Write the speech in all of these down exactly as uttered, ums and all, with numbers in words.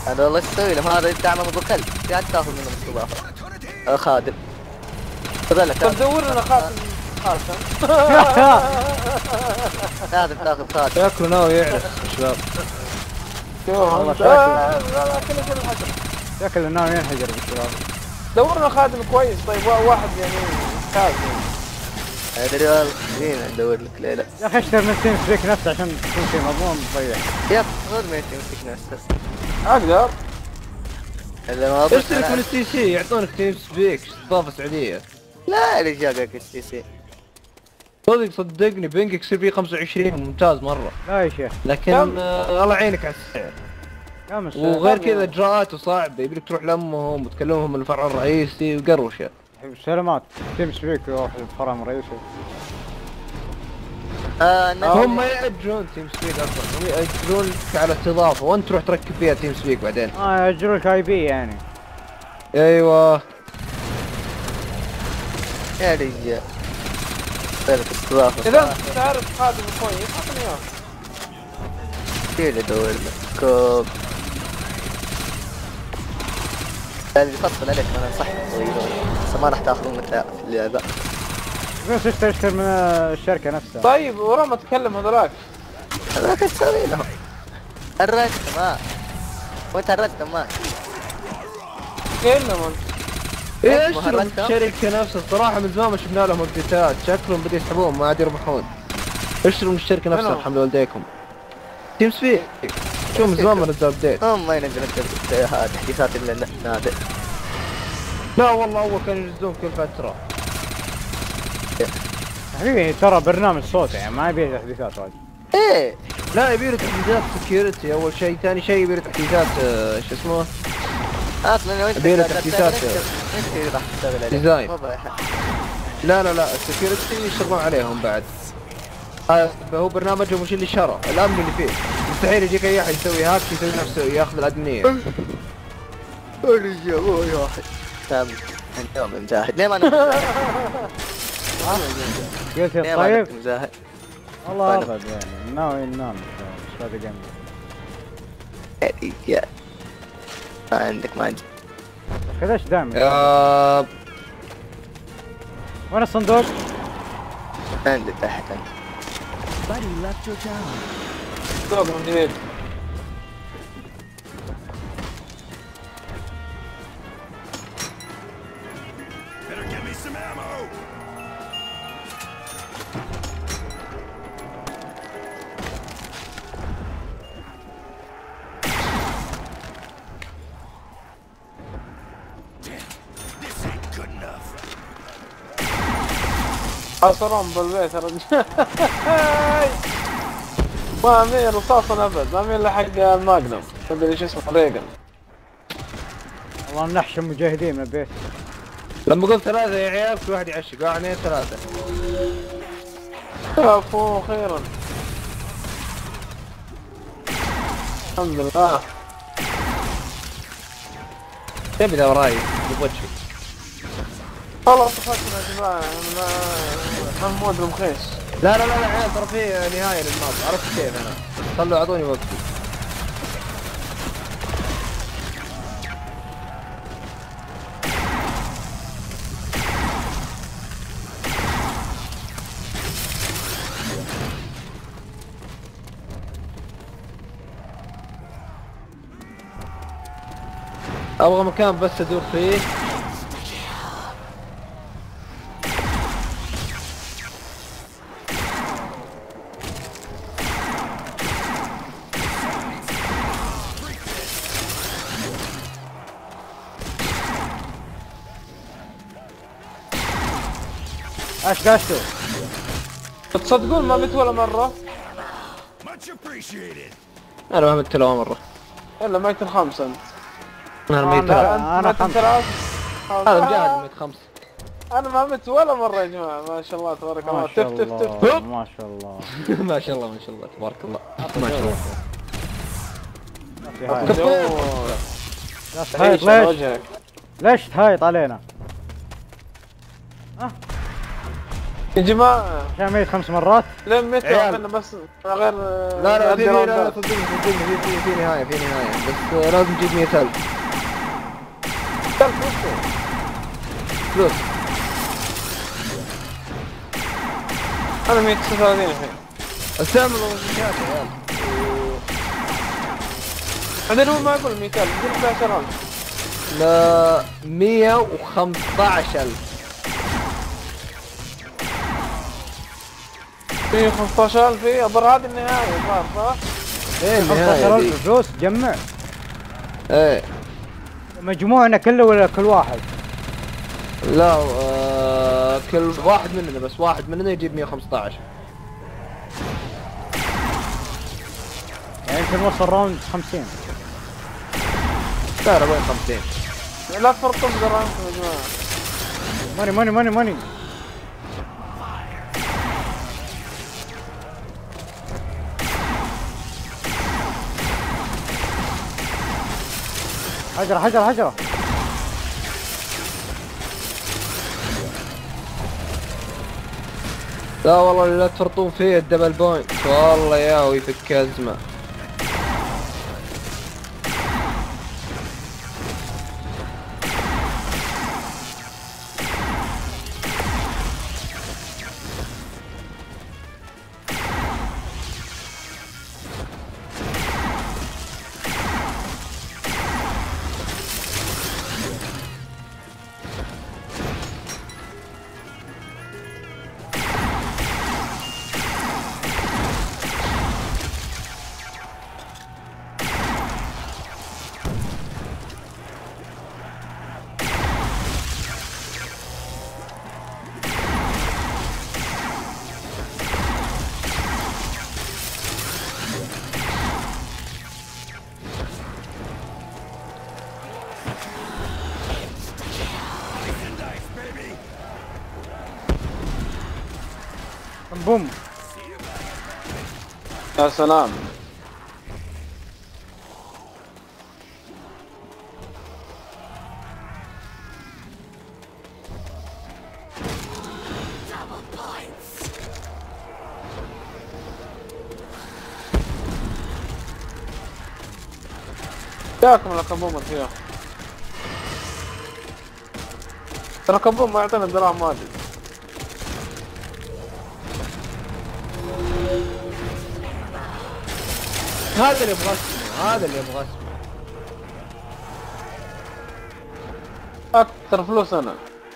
هذا والله ايش تسوي لهم؟ هذا يدعم ابو كلب، قاعد تاخذ منهم الاستضافه. آه خادم. خذ لك. طب دور لنا خاتم. خاتم. لازم تاخذ خاتم. شكله ناوي يعرف الشباب. والله لا لا كله كله الحجر. شكله ناوي ينحجر بالشباب. دور لنا خادم كويس طيب واحد يعني ممتاز يعني. ادري والله مين ندور لك ليلة. يا اخي اشتر من تيم سبيك نفسه عشان تكون شيء مضمون تضيع. يب خذ من تيم سبيك نفسه. اقدر. اللي ما اشترك من التي سي يعطونك تيم سبيك اضافة سعودية. لا اللي جابك التي سي. صدق صدقني بنجك يصير فيه خمسة وعشرين ممتاز مرة. لا يا شيخ. لكن آه الله يعينك على السعر. كم السعر؟ وغير كذا اجراءاته صعبة، يبيلك تروح لامهم وتكلمهم من الفرع الرئيسي وقروشة. سلامات تيم سبيك يروح الفرع الرئيسي. آه هم ما يأجرون تيم سبيك اصلا، هم يأجرون على استضافة وانت تروح تركب فيها تيم سبيك بعدين. اه يأجرون لك اي بي يعني. ايوه. يا رجال. لك استضافة. اذا انت تعرف خادم كويس اعطني اياه. كيف ادور لك؟ كوب. اللي يفصل عليك انا انصحك تغيرون، بس ما راح تاخذون متاع في اللعبة. بس اشتري اشتري من الشركة نفسها. طيب ورا ما تكلم هذولاك. هذاك ايش تسوي لهم؟ هرجت ما وانت هرجت ما كلهم انت. ايه اشتروا من الشركة نفسها، الصراحة من زمان ما شفنا لهم ابديتات، شكلهم بدي يسحبون ما عاد يربحون. اشتروا من الشركة نفسها ارحم والديكم. تيم سبيك شو من زمان ما نزل ابديت. هم ما ينزلون تحديثات الا نادر. لا والله اول كانوا ينزلون كل فترة. حبيبي ترى برنامج صوت يعني ما يبي تحديثات واجد. ايه لا يبيله تحديثات سكيورتي اول شيء، ثاني شيء يبيله تحديثات آه شو اسمه؟ اصلا لو انت يبيله تحديثات انت راح تشتغل عليه ديزاين. لا لا لا السكيورتي يشتغلون عليهم بعد. هذا هو برنامجهم وش اللي شرى الامن اللي فيه، مستحيل يجيك اي احد يسوي هاك يسوي نفسه ياخذ الادمنيه. الرجال هو واحد تمام اليوم مزاهد. ليه ما انا قلت ليه ما طيب أنت مزاهد؟ والله ابد يعني ناوي ننام ايش هذا جنبي. يا رجال ما عندك ما عندك. ليش دائما؟ يا وين الصندوق؟ عندي تحت. صوب من جديد. حصرهم بالبيت يا رجال. ما امين رصاصا ابد، ما امين لحق الماجنم، تدري ايش اسمه ريجن. والله نحشم مجاهدين من البيت. لما قلت ثلاثة يا عيال كل واحد يعشق، اه اثنين ثلاثة. كفو خيرا. الحمد لله. تبي ذا وراي بوجهي. والله صفاتنا يا جماعة محمود المخيس. لا لا لا لا عيال ترى في نهاية للماب، عرفت كيف انا؟ خلوا اعطوني وقتي. ابغى مكان بس ادور فيه. ايش داشتوا؟ تصدقون ما مت ولا مرة؟ انا ما مت ولا مرة. الا ميت الخامسة انت. انا ميت انا انا خمسة. هذا مجاهد ميت خمسة. انا ما مت ولا مرة يا جماعة، ما شاء الله تبارك الله. ما تف شاء تف تف الله ما شاء الله. ما شاء الله ما شاء الله تبارك الله ما شاء الله. لا تهايط ليش؟ ليش تهايط علينا؟ ها؟ يا جماعة عشان ميت خمس مرات. لين متى عيال. احنا بس من غير لا لا في نأدي لا لا راوندات. صدقني صدقني في في في نهاية في نهاية بس لازم تجيب مئة ألف كم فلوسه؟ فلوس. انا مية وتسعة وثلاثين الحين. استعملوا مئة يا عيال. بعدين هو ما يقول مئة ألف يقول أحد عشر ألف. لا مئة وخمسة عشر ألف. في خمسة عشر ألف في أبر هذه النهاية الظاهر صح؟ ايه خمسة النهاية عشر دي. ألف فلوس تجمع. ايه مجموعنا كله ولا كل واحد؟ لا آه كل واحد مننا بس واحد مننا يجيب مئة وخمسة عشر. يعني يمكن نوصل راوند خمسين. لا لا وين خمسين. لا تفرطوا بدراهمكم يا جماعة. ماني ماني ماني ماني. حجرة حجرة حجرة. لا والله لا تفرطون فيه الدبل بوينت والله يا ويفك ازمه. بوم. يا سلام. جاكم الكبوم فيها. ترى كبوم ما يعطينا دراهم واجد. هذا اللي يبغى اسمه هذا اللي يبغى اسمه. اكثر فلوس انا.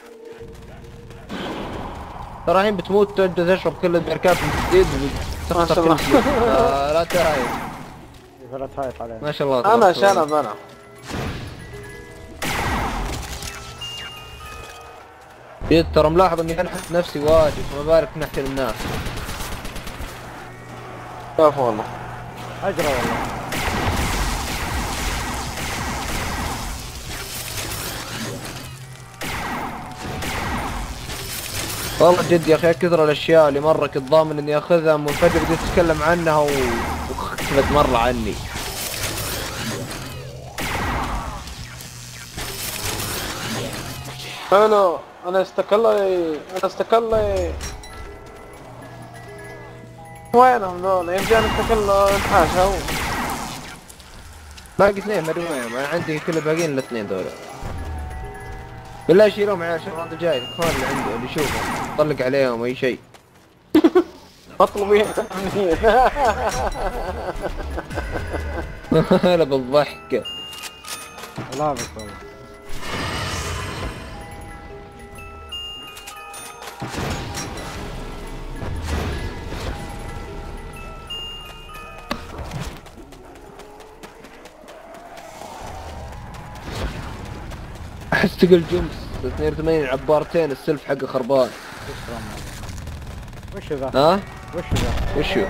ترى الحين بتموت تبدا تشرب كل البركات من جديد ما شاء الله. آه لا تهايط. لا تهايط علينا. ما شاء الله انا تبارك الله. شنب انا. جد ترى ملاحظ اني انحت نفسي واجد فما بالك نحكي للناس. كفو والله. حجرة والله. والله جد يا اخي كثر الاشياء اللي مرة كنت ضامن اني اخذها من فجأة بديت اتكلم عنها و... وخفت مرة عني. حلو. انا استقل لي انا استقل لي وينهم ذول؟ يمكن انا استقل انحاشة هو. باقي اثنين ما ادري وين انا عندي كل الباقيين الا اثنين ذولا. بالله يشيلهم معي عشان الراوند الجاي الاخوان اللي عنده اللي يشوفهم طلق عليهم اي شيء. مطلوبين. هلا بالضحك. لا بس والله. احس تقل جمس اثنين وثمانين عبارتين السلف حقه خربان. وش ذا؟ ها؟ وش ذا؟ وشو؟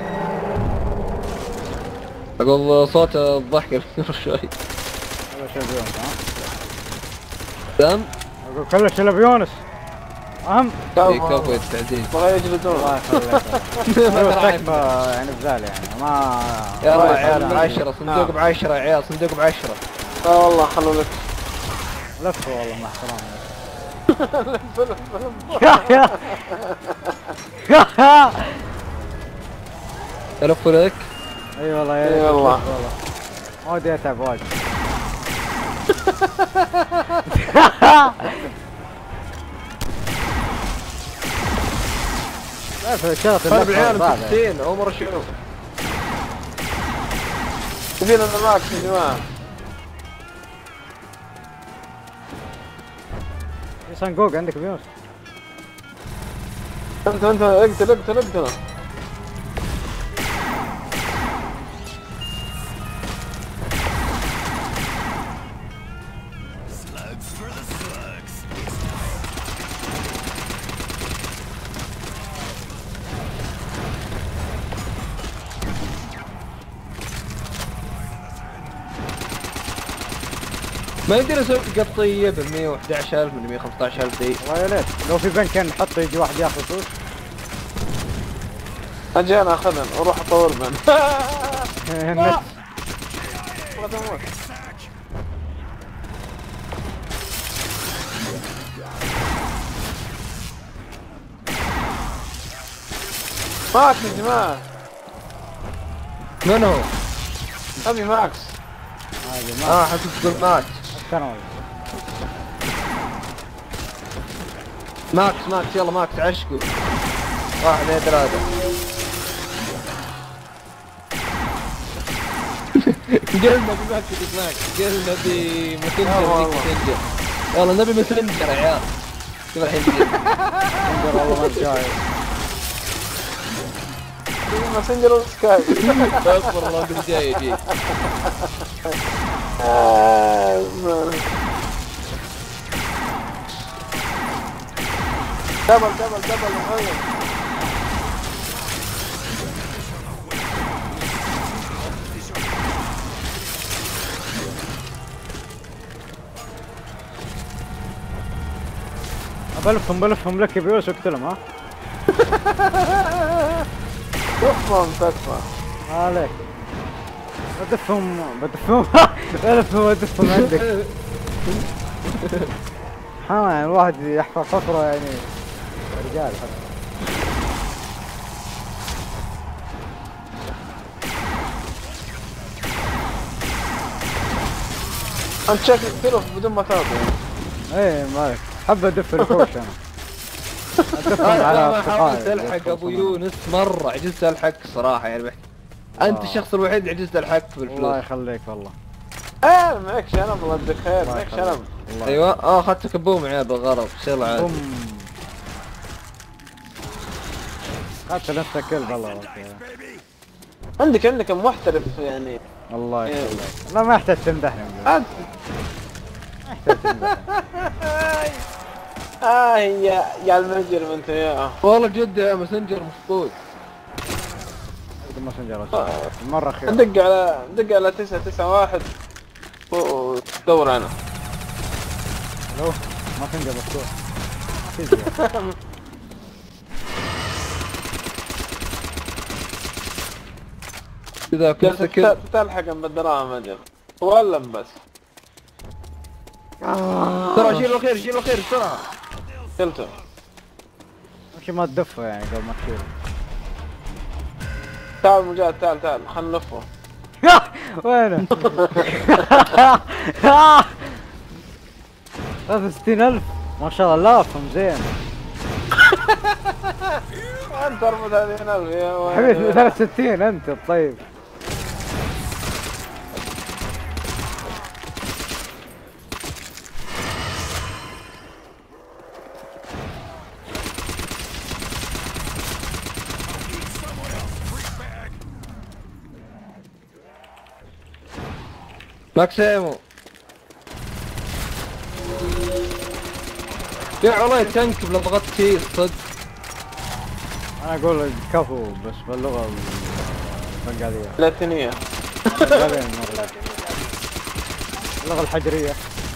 اقول صوت الضحك شوي. هذا شيء بيونس ها؟ دم؟ اقول كله شيء بيونس. اهم. اي كفو التعديل. بغى يجلدون. الله يخليك. ايوه تكفى يعني بزعل يعني ما. يا عيال بعشرة صندوق بعشرة يا عيال صندوق بعشرة. اه والله خلوا لك. لف والله مع احترامي. الف لك. اي والله اي يا والله وايد اتعب وايد. لا في شغلة طيب العيال ستين عمر شنو؟ تبين انا معك يا جماعة. في صنقوق عندك بيوس. انت انت اقتل اقتل اقتل. ما يمدينا نسوي قطية ب مية وأحد عشر ألف من مية وخمسة عشر ألف ذي. والله يا ليت لو في بنك كان نحطه يجي واحد ياخذ فلوس. اجي انا اخذهم واروح اطور بن. النت. ابغى اموت. ماكس يا جماعة. من هو؟ ابي ماكس. هذه ما اه حسب تقول ماكس. كان والله. ماكس ماكس يلا ماكس عشقوا. واحد اثنين ثلاثة. قلنا بماكس ماكس قلنا بمسنجر مسنجر. يلا نبي مسنجر يا عيال. شوف الحين مسنجر والله ما جاي. ماسنجر وسكاي. اصبر الله بالله جاي يجيك. دبل دبل دبل محمد. بلفهم بلفهم لك بيوس واقتلهم ها. تكفى تكفى. ما عليك. بدفهم بدفهم بلفهم بدفهم عندك. ها يعني الواحد يحفر فقره يعني رجال حتى. انت شكلك تلف بدون ما تاخذ. ايه مالك حب ادف الكوش انا. ادفهم على انا ما حاولت اصدقائي. الحق ابو يونس مرة عجزت الحق صراحة يعني بحكي. انت الشخص الوحيد اللي عجزت الحق الله بالفلوس. يخليك والله. ايه معك شنب الله يديك خير الله معك يخليك. شنب. الله ايوه اه اخذت كبوم عيال بالغرض شغل عادي. بوم. قتل نفسك كلب والله. عندك عندك محترف يعني. الله إيه. يخليك. لا ما يحتاج تمدحني. عاد. ما يحتاج تمدحني. اه يا يا المنجر انت يا. والله جد يا مسنجر مفقود. الماسنجر مرة خير. دق على دق على تسعة تسعة واحد ودور انا. الو ماسنجر مفتوح. ما في زيادة. اذا كنت كذا تلحق بالدراهم اجل ولا بس. ترى شيل الخير شيل الخير بسرعة. قلته. مش ما تدفه يعني قبل ما تشيله. تعال مجاهد تعال تعال خلنا نلفه. وينه؟ ثلاثة وستين ألف ما شاء الله لافهم زين. انت اربعة وثلاثين ألف يا حبيبي ثلاثة وستين انت طيب. ماكسيمو يا والله تنك لو ضغطت شيء صدق. انا اقول كفو بس باللغة البنغالية. اللاتينية. البنغالية مرة. اللغة الحجرية.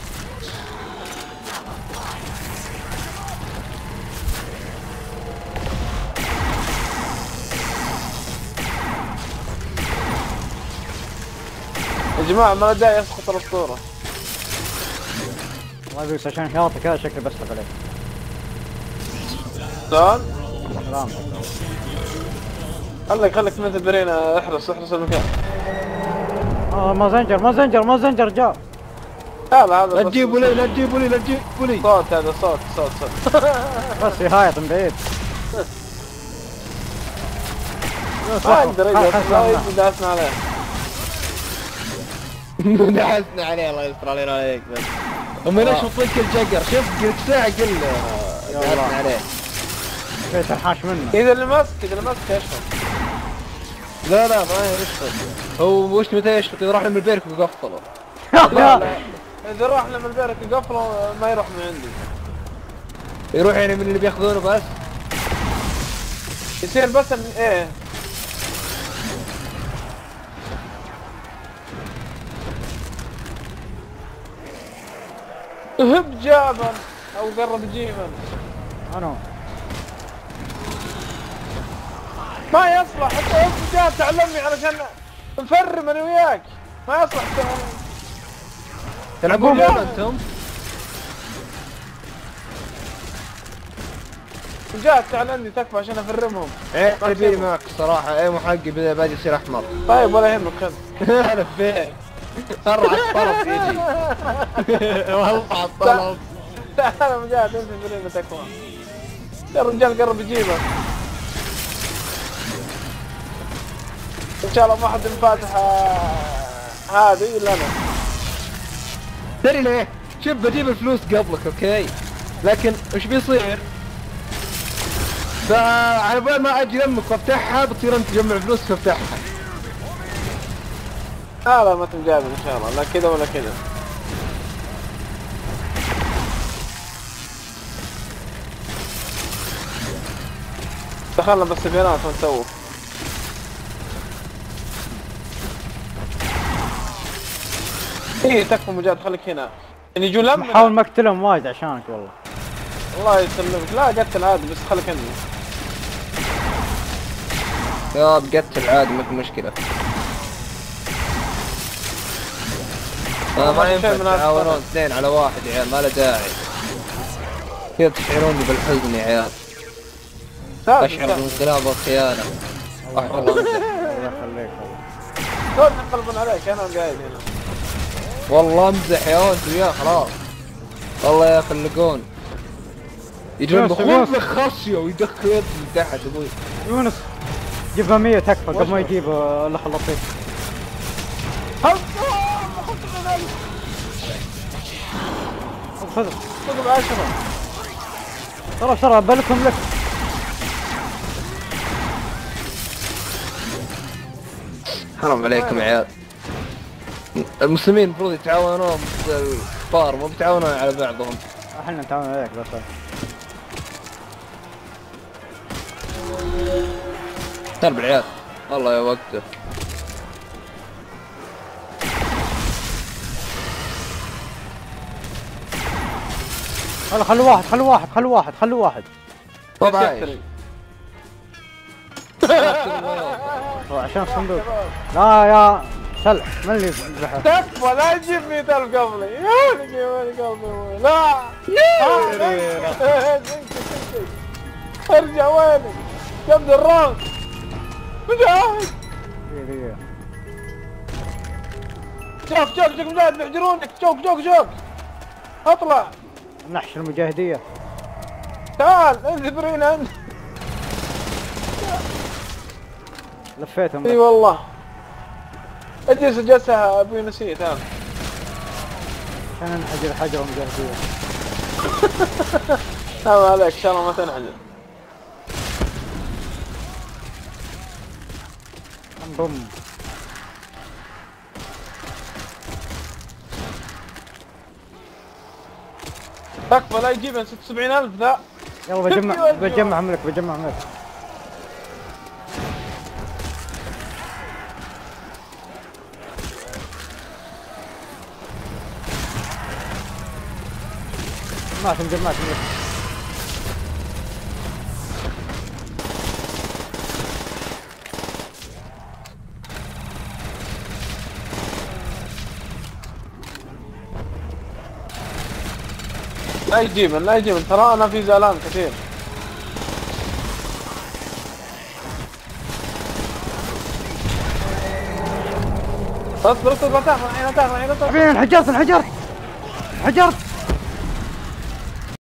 يا جماعة ما داعي يسقط الاسطورة. والله بس عشان شاطك هذا شكلي بسحب عليك. سؤال سلامتك. خليك خليك مثل برينا، احرس احرس المكان. اه ما زنجر ما زنجر ما زنجر جاء. لا لا هذا لا بس تجيبوا لي لا تجيبوا لي لا تجيبوا لي. صوت، هذا صوت صوت صوت. بس يهايط من بعيد. ما يقدر يقدر لا يجي داسنا عليه. نحسنا عليه الله يستر علينا عليك بس. هم ليش حاطين كل جقر؟ شوف قلت ساعة قل نحسنا عليه. بيت الحاش منه. اذا اللي ماسك اذا اللي ماسك يشفط. لا لا ما يشفط. هو وش متى يشفط؟ إذا راح من البرك وقفله. لا لا اذا راح لما البارك يقفله ما يروح من عندي. يروح يعني من اللي بياخذونه بس. يصير بس من ايه. هب جابا او قرب جيبا. انا ما يصلح حتى هب جاء تعلمني علشان نفرم انا وياك. ما يصلح تلعبون وين انتم؟ جاء تعلمني تكفى عشان افرمهم. ايه تبيني معك الصراحة، ايه محقي بدا بعد يصير احمر. طيب ولا يهمك خذ. انا فين؟ مرة عالطلب يجي. والله عالطلب. تعال مجاهد انت فريمة تكفى. يا رجال قرب يجيبه. ان شاء الله ما حد مفاتح هذه الا انا. تدري ليه؟ شوف بجيب الفلوس قبلك اوكي؟ لكن وش بيصير؟ فعلى بال ما اجي لمك وافتحها بتصير انت تجمع فلوس تفتحها. لا لا ما تنجاب ان شاء الله، لا كذا ولا كذا. دخلنا بالسفينات ونسوق. ايه تكفى مجاد خليك هنا. يعني يجون لما حاول ما اقتلهم وايد عشانك والله. الله يسلمك. لا قتل عادي بس خليك عندي. يا بقتل عادي ما في مشكلة. ما ينفع تعاونون اثنين على واحد يا عيال، ما له داعي. كذا تشعروني بالحزن يا عيال. اشعر بالانقلاب والخيانة. والله الله يخليك. دول ينقلبون عليك انا قاعد هنا. والله امزح يا ولد وياه خلاص. والله يا خلقون. يجون بخوف خصيه ويدخل يد من تحت ابوي. يونس جيبها مية تكفى قبل ما يجيب اللي خلصيه. خذ خذ بعشرة. ترى بسرعة بلكم لك. حرام عليكم يا عيال. المسلمين المفروض يتعاونون بالكفار مو بيتعاونون على بعضهم. احنا نتعاون عليك بس. سلب العيال والله يا وقته. هلا خلوا واحد خلوا واحد خلوا واحد خلوا واحد. طب عايش. هو عشان صندوق. لا يا سلح من اللي يذبحه؟ تكفى لا تجيب مئة ألف قبلي. يا ولدي وين قبلي لا. ارجع وينك؟ جنب الراس. مجاهد. شوف شوف شوف مجاهد بيحجرونك. شوك شوك شوك. اطلع. نحش المجاهدية. تعال انذبرين انت. لفيتهم. اي والله. اجلس جلسة ابوي نسيت انا. عشان نحجر حجر مجاهدية. تمام عليك ان شاء الله ما تنحجر. انضم. تكفى لا يجيبن ستة وسبعين ألف ذا. يلا بجمع بجمع ملك بجمع ملك. جمعتهم جمعتهم ملك. لا يجيبن لا يجيبن ترى انا في زعلان كثير. اصبر اصبر لا تاخذ الحين لا تاخذ الحين لا تاخذ. حبيبي انحجرت انحجرت انحجرت